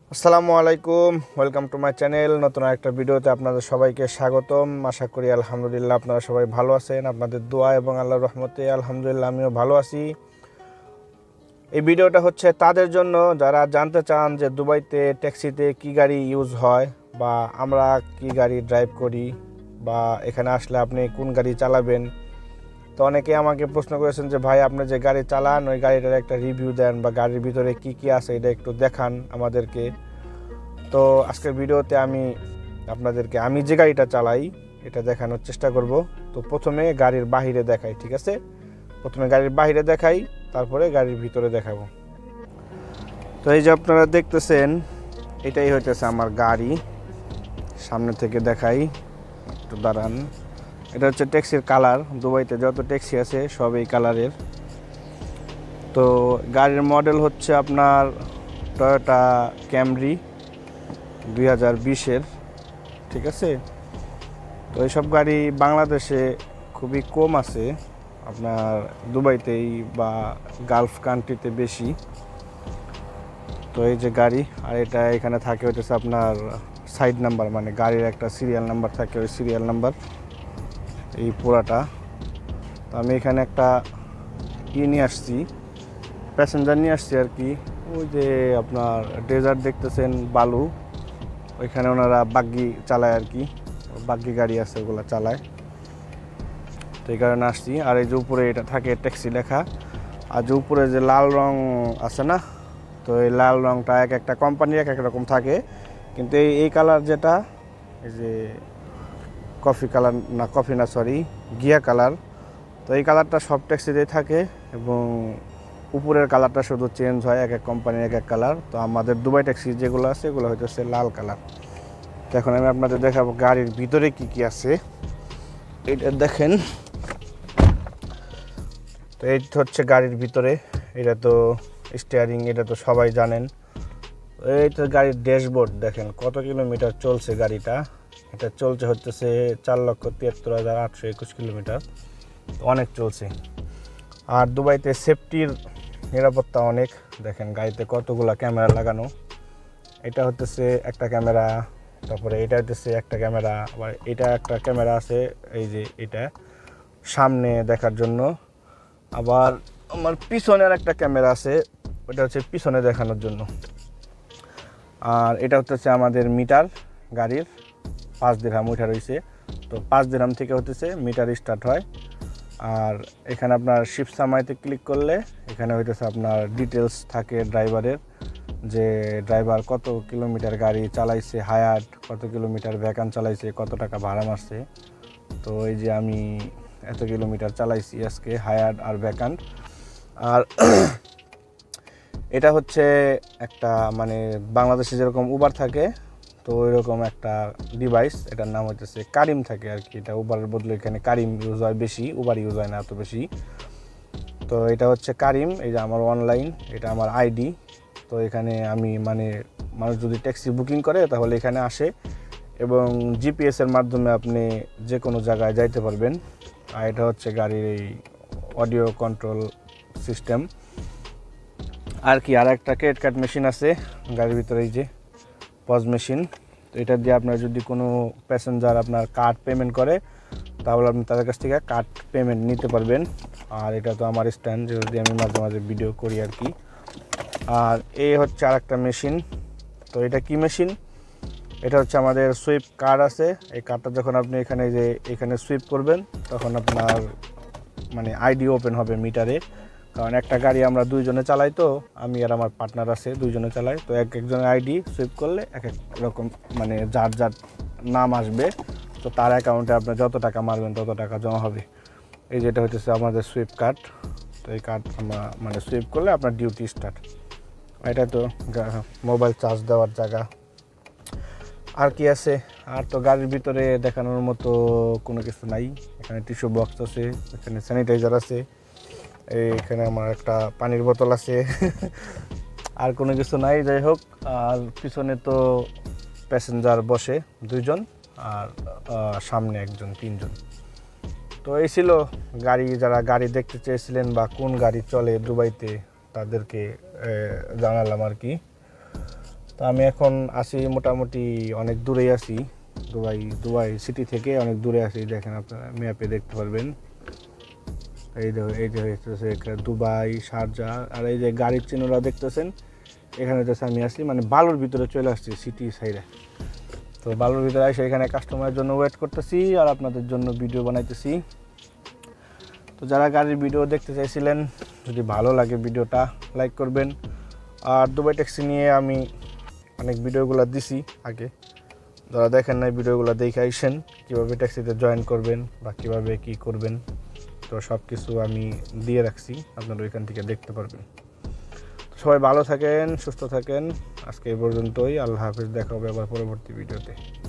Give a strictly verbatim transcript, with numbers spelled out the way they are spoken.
আসসালামু আলাইকুম, welcome to my channel. নতুন একটা ভিডিওতে আপনাদের সবাইকে স্বাগতম। আশা করি আলহামদুলিল্লাহ আপনারা সবাই ভালো আছেন। আপনাদের দোয়া এবং আল্লাহর রহমতে আলহামদুলিল্লাহ আমিও ভালো আছি। এই ভিডিওটা হচ্ছে তাদের জন্য যারা জানতে চান যে দুবাইতে ট্যাক্সিতে কি গাড়ি ইউজ হয় বা আমরা কি গাড়ি ড্রাইভ করি বা এখানে আসলে আপনি কোন গাড়ি চালাবেন। তো অনেকে আমাকে প্রশ্ন করেছেন যে ভাই আপনি যে গাড়ি চালান ওই গাড়িটার একটা রিভিউ দেন বা গাড়ির ভিতরে কি কি আছে এটা একটু দেখান আমাদেরকে। তো আজকের ভিডিওতে আমি আপনাদেরকে আমি যে গাড়িটা চালাই এটা দেখানোর চেষ্টা করব। তো প্রথমে গাড়ির বাহিরে দেখাই, ঠিক আছে? প্রথমে গাড়ির বাহিরে দেখাই, তারপরে গাড়ির ভিতরে দেখাবো। তো এই যে আপনারা দেখতেছেন এটাই হইতেছে আমার গাড়ি। সামনে থেকে দেখাই, একটু দাঁড়ান। এটা হচ্ছে ট্যাক্সির কালার। দুবাইতে যত ট্যাক্সি আছে সব এই কালারের। তো গাড়ির মডেল হচ্ছে আপনার টয়োটা ক্যামরি দুই হাজার বিশের, ঠিক আছে? তো এইসব গাড়ি বাংলাদেশে খুবই কম আছে, আপনার দুবাইতেই বা গালফ কান্ট্রিতে বেশি। তো এই যে গাড়ি, আর এটা এখানে থাকে হইতেছে আপনার সাইড নাম্বার, মানে গাড়ির একটা সিরিয়াল নাম্বার থাকে, ওই সিরিয়াল নাম্বার এই পুরাটা। তো আমি এখানে একটা ই নিয়ে আসছি, প্যাসেঞ্জার নিয়ে আসছি আর কি। ওই যে আপনার ডেজার্ট দেখতেছেন, বালু, ওইখানে ওনারা বাগ্গি চালায় আর কি, বাগ্গি গাড়ি আছে ওগুলো চালায়। তো এই কারণে আসছি। আর এই যে উপরে এটা থাকে ট্যাক্সি লেখা, আর যে উপরে যে লাল রং আছে না, তো এই লাল রংটা এক একটা কোম্পানির এক এক রকম থাকে, কিন্তু এই এই কালার যেটা, এই যে কফি কালার না, কফি না সরি গিয়া কালার, তো এই কালারটা সব ট্যাক্সিতেই থাকে এবং উপরের কালারটা শুধু চেঞ্জ হয়, এক এক কোম্পানির এক এক কালার। তো আমাদের দুবাই ট্যাক্সি যেগুলো আছে এগুলো হইতেছে লাল কালার। তো এখন আমি আপনাদের দেখাবো গাড়ির ভিতরে কি কি আছে। এটা দেখেন, তো এই হচ্ছে গাড়ির ভিতরে। এটা তো স্টিয়ারিং, এটা তো সবাই জানেন। এই তো গাড়ির ড্যাশবোর্ড দেখেন কত কিলোমিটার চলছে গাড়িটা। এটা চলছে হচ্ছে চার লক্ষ তিয়াত্তর হাজার আটশো একুশ কিলোমিটার, অনেক চলছে। আর দুবাইতে সেফটির নিরাপত্তা অনেক। দেখেন গাড়িতে কতগুলো ক্যামেরা লাগানো। এটা হচ্ছে একটা ক্যামেরা, তারপরে এটা হচ্ছে একটা ক্যামেরা, আবার এটা একটা ক্যামেরা আছে এই যে এটা সামনে দেখার জন্য। আবার আমার পিছনের একটা ক্যামেরা আছে, ওটা হচ্ছে পিছনে দেখানোর জন্য। আর এটা হচ্ছে আমাদের মিটার, গাড়ির পাঁচ দিরহাম উঠা রয়েছে। তো পাঁচ দিরহাম থেকে হতেছে মিটার স্টার্ট হয়। আর এখানে আপনার শিপ সামাইতে ক্লিক করলে এখানে হইতেছে আপনার ডিটেলস থাকে ড্রাইভারের, যে ড্রাইভার কত কিলোমিটার গাড়ি চালাইছে, হায়ার কত কিলোমিটার ভ্যাকান চালাইছে, কত টাকা ভাড়া মারছে। তো এই যে আমি এত কিলোমিটার চালাইছি আজকে, হায়ার আর ভ্যাকান্ট। আর এটা হচ্ছে একটা মানে বাংলাদেশে যেরকম উবার থাকে, তো ওইরকম একটা ডিভাইস, এটার নাম হচ্ছে কারিম থাকে আর কি। এটা উবারের বদলে এখানে কারিম ইউজ হয় বেশি, উবার ইউজ হয় না এত বেশি। তো এটা হচ্ছে কারিম, এই যে আমার অনলাইন, এটা আমার আইডি। তো এখানে আমি মানে মানুষ যদি ট্যাক্সি বুকিং করে তাহলে এখানে আসে এবং জিপিএসের মাধ্যমে আপনি যে কোনো জায়গায় যাইতে পারবেন। আর এটা হচ্ছে গাড়ির এই অডিও কন্ট্রোল সিস্টেম আর কি। আর একটা ক্রেডিট কার্ড মেশিন আছে গাড়ির ভিতরে, এই যে পজ মেশিন। তো এটা দিয়ে আপনার যদি কোনো প্যাসেঞ্জার আপনার কার্ড পেমেন্ট করে তাহলে আপনি তাদের কাছ থেকে কার্ড পেমেন্ট নিতে পারবেন। আর এটা তো আমার স্ট্যান্ড, যদি আমি মাঝে মাঝে ভিডিও করি আর কি। আর এই হচ্ছে আর একটা মেশিন। তো এটা কি মেশিন? এটা হচ্ছে আমাদের সুইপ কার্ড আছে। এই কার্ডটা যখন আপনি এখানে যে এখানে সুইপ করবেন তখন আপনার মানে আইডি ওপেন হবে মিটারে। কারণ একটা গাড়ি আমরা দুইজনে চালাই, তো আমি আর আমার পার্টনার আছে, দুইজনে চালাই। তো এক একজনের আইডি সুইপ করলে এক এক রকম মানে যার যার নাম আসবে, তো তার অ্যাকাউন্টে আপনার যত টাকা মারবেন তত টাকা জমা হবে। এই যেটা হচ্ছে আমাদের সুইপ কার্ড। তো এই কার্ড আমরা মানে সুইপ করলে আপনার ডিউটি স্টার্ট। এটা তো মোবাইল চার্জ দেওয়ার জায়গা। আর কি আছে? আর তো গাড়ির ভিতরে দেখানোর মতো কোনো কিছু নাই। এখানে টিস্যু বক্স আছে, এখানে স্যানিটাইজার আছে, এইখানে আমার একটা পানির বোতল আছে আর কোনো কিছু নাই। যাই হোক, আর পিছনে তো প্যাসেঞ্জার বসে দুইজন আর সামনে একজন, তিনজন। তো এই ছিল গাড়ি। যারা গাড়ি দেখতে চেয়েছিলেন বা কোন গাড়ি চলে দুবাইতে তাদেরকে জানালাম আর কি। তো আমি এখন আছি মোটামুটি অনেক দূরেই আছি, দুবাই দুবাই সিটি থেকে অনেক দূরে আছি। দেখেন আপনারা ম্যাপে দেখতে পারবেন, এই যে এই যে হচ্ছে দুবাই শারজা, আর এই যে গাড়ির চিহ্নটা দেখতেছেন এখানে হচ্ছে আমি আসছি, মানে বালুর ভিতরে চলে আসছি সিটি সাইডে। তো বালুর ভিতরে এসে এখানে কাস্টমারের জন্য ওয়েট করতেছি আর আপনাদের জন্য ভিডিও বানাইতেছি। তো যারা গাড়ির ভিডিও দেখতে চাইছিলেন, যদি ভালো লাগে ভিডিওটা লাইক করবেন। আর দুবাই ট্যাক্সি নিয়ে আমি অনেক ভিডিওগুলো দিছি আগে, যারা দেখেন নাই ভিডিওগুলো দেখে আইসেন কীভাবে ট্যাক্সিতে জয়েন করবেন বা কীভাবে কী করবেন। তো সব কিছু আমি দিয়ে রাখছি, আপনারা ওইখান থেকে দেখতে পারবেন। সবাই ভালো থাকেন, সুস্থ থাকেন। আজকে এই পর্যন্তই, আল্লাহ হাফেজ, দেখা হবে আবার পরবর্তী ভিডিওতে।